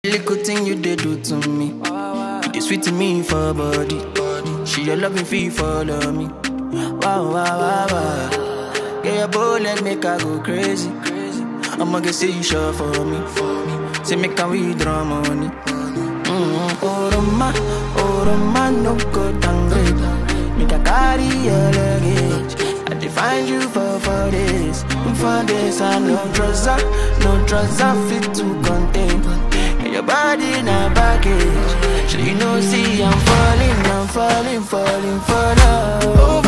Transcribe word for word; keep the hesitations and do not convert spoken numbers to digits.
Little thing you did do to me. You did sweet to me for body. She your loving fee follow me. Wow, wow, wow, wow. Get your bullet, make her go crazy. I'ma get see you sure for me. Say make her withdraw money. Mm-hmm. Oh, Roma, oh, Roma, no go downgrade. Make her carry your luggage. I define you for, for this. For this, I no trouser, no trouser fit to contain. And your body in a package. So you know, see, I'm falling, I'm falling, falling for love.